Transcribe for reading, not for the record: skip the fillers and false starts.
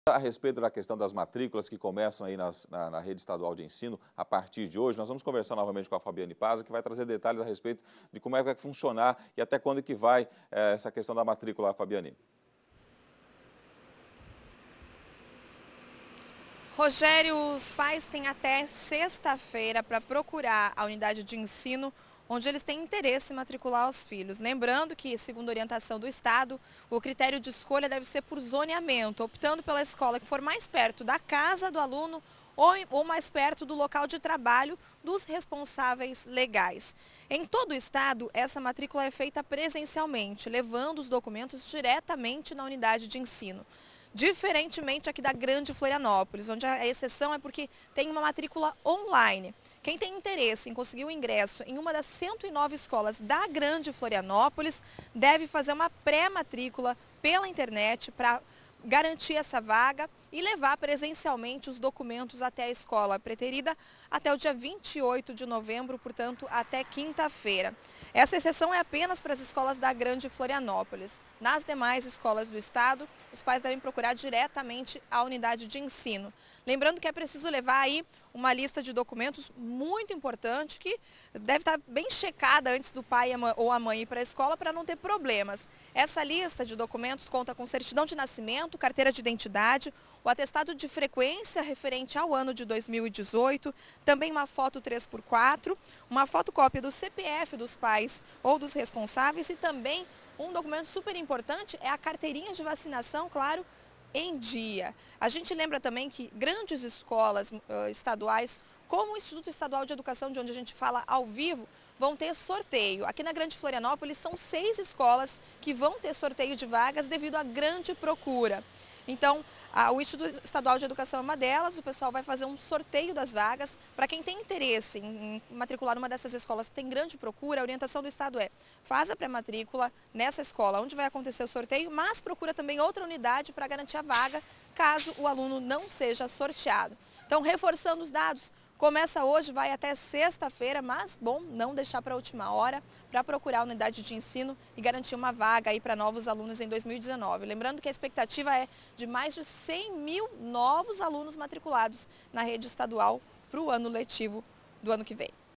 A respeito da questão das matrículas que começam aí na rede estadual de ensino a partir de hoje, nós vamos conversar novamente com a Fabiane Paza, que vai trazer detalhes a respeito de como é que vai funcionar e até quando que vai essa questão da matrícula, Fabiane. Rogério, os pais têm até sexta-feira para procurar a unidade de ensino onde eles têm interesse em matricular os filhos. Lembrando que, segundo orientação do Estado, o critério de escolha deve ser por zoneamento, optando pela escola que for mais perto da casa do aluno ou mais perto do local de trabalho dos responsáveis legais. Em todo o estado, essa matrícula é feita presencialmente, levando os documentos diretamente na unidade de ensino. Diferentemente aqui da Grande Florianópolis, onde a exceção é porque tem uma matrícula online. Quem tem interesse em conseguir o ingresso em uma das 109 escolas da Grande Florianópolis deve fazer uma pré-matrícula pela internet para garantir essa vaga e levar presencialmente os documentos até a escola preterida até o dia 28 de novembro, portanto, até quinta-feira. Essa exceção é apenas para as escolas da Grande Florianópolis. Nas demais escolas do estado, os pais devem procurar diretamente a unidade de ensino. Lembrando que é preciso levar aí uma lista de documentos muito importante que deve estar bem checada antes do pai ou a mãe ir para a escola para não ter problemas. Essa lista de documentos conta com certidão de nascimento, carteira de identidade, o atestado de frequência referente ao ano de 2018, também uma foto 3x4, uma fotocópia do CPF dos pais ou dos responsáveis e também um documento super importante é a carteirinha de vacinação, claro, em dia. A gente lembra também que grandes escolas estaduais, como o Instituto Estadual de Educação, de onde a gente fala ao vivo, vão ter sorteio. Aqui na Grande Florianópolis são 6 escolas que vão ter sorteio de vagas devido à grande procura. Então, o Instituto Estadual de Educação é uma delas, o pessoal vai fazer um sorteio das vagas. Para quem tem interesse em matricular numa dessas escolas que tem grande procura, a orientação do Estado é: faz a pré-matrícula nessa escola onde vai acontecer o sorteio, mas procura também outra unidade para garantir a vaga, caso o aluno não seja sorteado. Então, reforçando os dados, começa hoje, vai até sexta-feira, mas bom não deixar para a última hora para procurar a unidade de ensino e garantir uma vaga aí para novos alunos em 2019. Lembrando que a expectativa é de mais de 100 mil novos alunos matriculados na rede estadual para o ano letivo do ano que vem.